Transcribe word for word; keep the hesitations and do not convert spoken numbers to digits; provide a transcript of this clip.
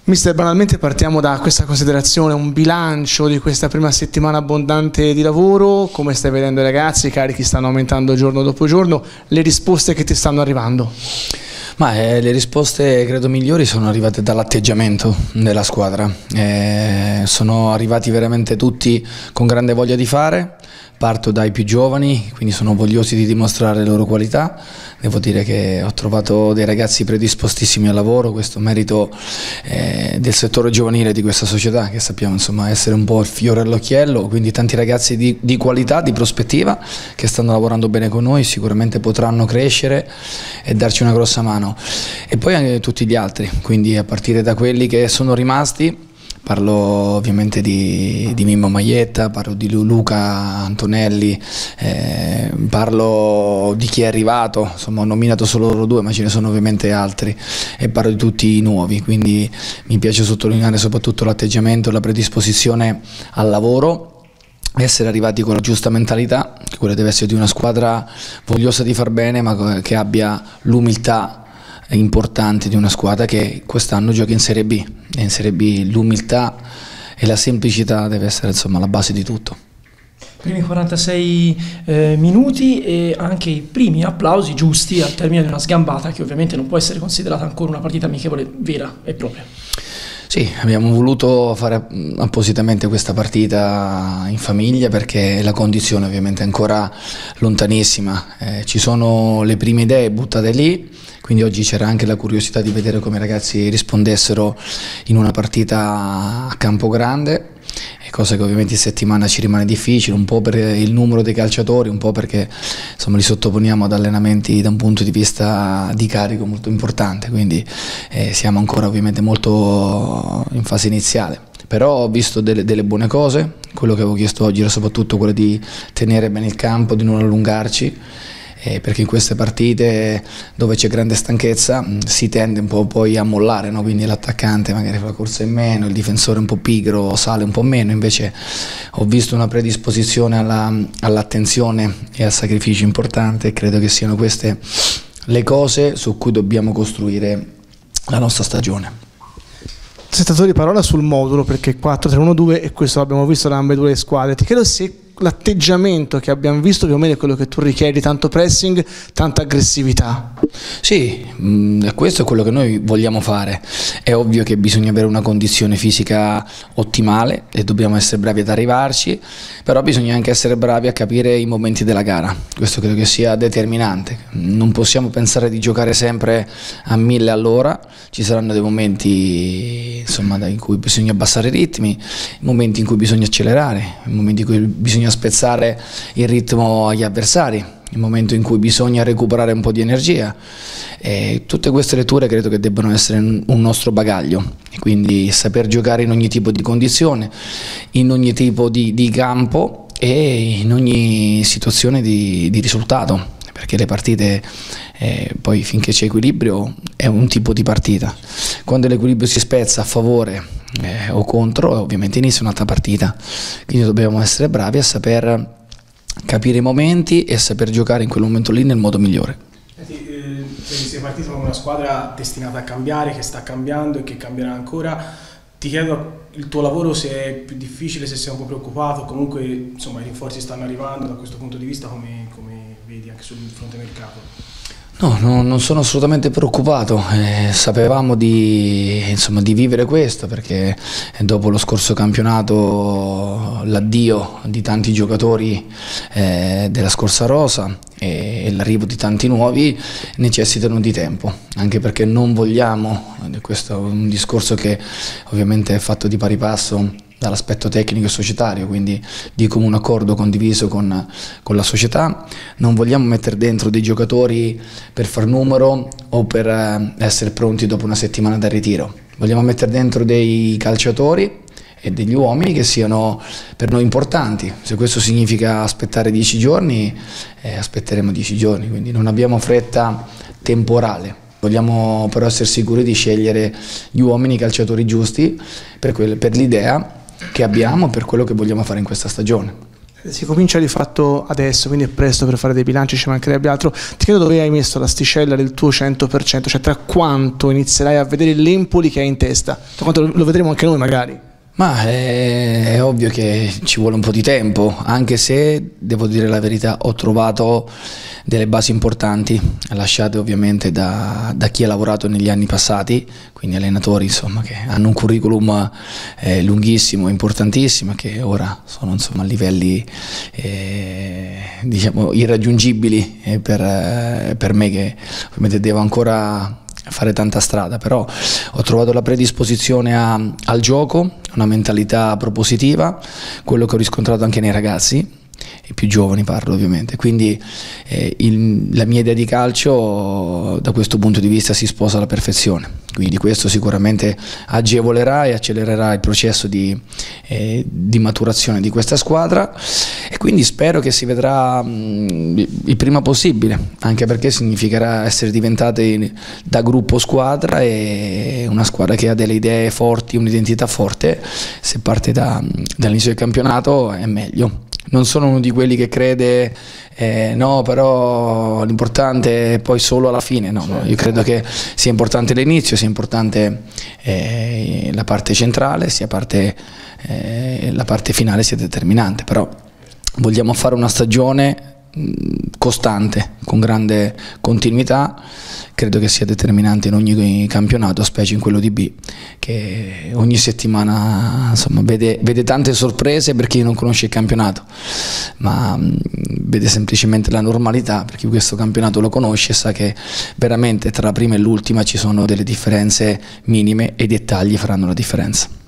Mister, banalmente partiamo da questa considerazione, un bilancio di questa prima settimana abbondante di lavoro, come stai vedendo i ragazzi, i carichi stanno aumentando giorno dopo giorno, le risposte che ti stanno arrivando? Ma eh, le risposte credo migliori sono arrivate dall'atteggiamento della squadra, eh, sono arrivati veramente tutti con grande voglia di fare. Parto dai più giovani, quindi sono vogliosi di dimostrare le loro qualità. Devo dire che ho trovato dei ragazzi predispostissimi al lavoro, questo merito eh, del settore giovanile di questa società, che sappiamo insomma essere un po' il fiore all'occhiello, quindi tanti ragazzi di, di qualità, di prospettiva, che stanno lavorando bene con noi, sicuramente potranno crescere e darci una grossa mano. E poi anche tutti gli altri, quindi a partire da quelli che sono rimasti. Parlo ovviamente di, di Mimmo Maietta, parlo di Luca Antonelli, eh, parlo di chi è arrivato, insomma ho nominato solo loro due ma ce ne sono ovviamente altri, e parlo di tutti i nuovi, quindi mi piace sottolineare soprattutto l'atteggiamento e la predisposizione al lavoro, essere arrivati con la giusta mentalità, che quella deve essere di una squadra vogliosa di far bene ma che abbia l'umiltà importante di una squadra che quest'anno gioca in Serie B, e in Serie B l'umiltà e la semplicità deve essere insomma la base di tutto. Primi quarantasei eh, minuti e anche i primi applausi giusti al termine di una sgambata che ovviamente non può essere considerata ancora una partita amichevole vera e propria. Sì, abbiamo voluto fare appositamente questa partita in famiglia perché la condizione ovviamente è ancora lontanissima, eh, ci sono le prime idee buttate lì, quindi oggi c'era anche la curiosità di vedere come i ragazzi rispondessero in una partita a campo grande, cosa che ovviamente in settimana ci rimane difficile, un po' per il numero dei calciatori, un po' perché insomma li sottoponiamo ad allenamenti da un punto di vista di carico molto importante, quindi eh, siamo ancora ovviamente molto in fase iniziale. Però ho visto delle, delle buone cose, quello che avevo chiesto oggi era soprattutto quello di tenere bene il campo, di non allungarci, Eh, perché in queste partite dove c'è grande stanchezza mh, si tende un po' poi a mollare, no? Quindi l'attaccante magari fa la corsa in meno, il difensore un po' pigro sale un po' meno, invece ho visto una predisposizione all'attenzione all e al sacrificio importante, e credo che siano queste le cose su cui dobbiamo costruire la nostra stagione. Settatori, parola sul modulo, perché quattro tre uno due, e questo l'abbiamo visto da ambedue le squadre. Ti chiedo se l'atteggiamento che abbiamo visto più o meno è quello che tu richiedi, tanto pressing, tanta aggressività. Sì, mh, questo è quello che noi vogliamo fare. È ovvio che bisogna avere una condizione fisica ottimale e dobbiamo essere bravi ad arrivarci, però bisogna anche essere bravi a capire i momenti della gara, questo credo che sia determinante. Non possiamo pensare di giocare sempre a mille all'ora, ci saranno dei momenti insomma, in cui bisogna abbassare i ritmi, momenti in cui bisogna accelerare, momenti in cui bisogna spezzare il ritmo agli avversari, il momento in cui bisogna recuperare un po' di energia, e tutte queste letture credo che debbano essere un nostro bagaglio, quindi saper giocare in ogni tipo di condizione, in ogni tipo di, di campo e in ogni situazione di, di risultato, perché le partite eh, poi finché c'è equilibrio è un tipo di partita, quando l'equilibrio si spezza a favore eh, o contro ovviamente inizia un'altra partita, quindi dobbiamo essere bravi a saper capire i momenti e saper giocare in quel momento lì nel modo migliore. Senti, eh, sei partito con una squadra destinata a cambiare, che sta cambiando e che cambierà ancora. Ti chiedo il tuo lavoro, se è più difficile, se sei un po' preoccupato, comunque insomma i rinforzi stanno arrivando, da questo punto di vista come, come vedi anche sul fronte mercato? No, no, non sono assolutamente preoccupato, eh, sapevamo di, insomma, di vivere questo, perché dopo lo scorso campionato l'addio di tanti giocatori eh, della scorsa rosa e, e l'arrivo di tanti nuovi necessitano di tempo, anche perché non vogliamo, questo è un discorso che ovviamente è fatto di pari passo dall'aspetto tecnico e societario, quindi di comune accordo condiviso con, con la società, non vogliamo mettere dentro dei giocatori per far numero o per eh, essere pronti dopo una settimana dal ritiro, vogliamo mettere dentro dei calciatori e degli uomini che siano per noi importanti. Se questo significa aspettare dieci giorni, eh, aspetteremo dieci giorni, quindi non abbiamo fretta temporale. Vogliamo però essere sicuri di scegliere gli uomini, i calciatori giusti per, per l'idea che abbiamo, per quello che vogliamo fare in questa stagione. Si comincia di fatto adesso, quindi è presto per fare dei bilanci, ci mancherebbe altro. Ti chiedo dove hai messo l'asticella del tuo cento per cento, cioè tra quanto inizierai a vedere l'Empoli che hai in testa, tra quanto lo vedremo anche noi magari. Ma è, è ovvio che ci vuole un po' di tempo, anche se devo dire la verità, ho trovato delle basi importanti, lasciate ovviamente da, da chi ha lavorato negli anni passati, quindi allenatori insomma, che hanno un curriculum eh, lunghissimo, importantissimo, che ora sono insomma, a livelli eh, diciamo, irraggiungibili eh, per, eh, per me, che ovviamente devo ancora fare tanta strada, però ho trovato la predisposizione a, al gioco, una mentalità propositiva, quello che ho riscontrato anche nei ragazzi, i più giovani parlo ovviamente, quindi eh, il, la mia idea di calcio da questo punto di vista si sposa alla perfezione, quindi questo sicuramente agevolerà e accelererà il processo di, eh, di maturazione di questa squadra, e quindi spero che si vedrà mh, il prima possibile, anche perché significherà essere diventate da gruppo squadra, e una squadra che ha delle idee forti, un'identità forte, se parte da, dall'inizio del campionato è meglio. Non sono uno di quelli che crede eh, no, però l'importante è poi solo alla fine, no, no, io credo che sia importante l'inizio, sia importante eh, la parte centrale, sia parte, eh, la parte finale sia determinante, però vogliamo fare una stagione costante, con grande continuità, credo che sia determinante in ogni campionato, specie in quello di B, che ogni settimana insomma, vede, vede tante sorprese per chi non conosce il campionato, ma mh, vede semplicemente la normalità, perché questo campionato lo conosce e sa che veramente tra la prima e l'ultima ci sono delle differenze minime e i dettagli faranno la differenza.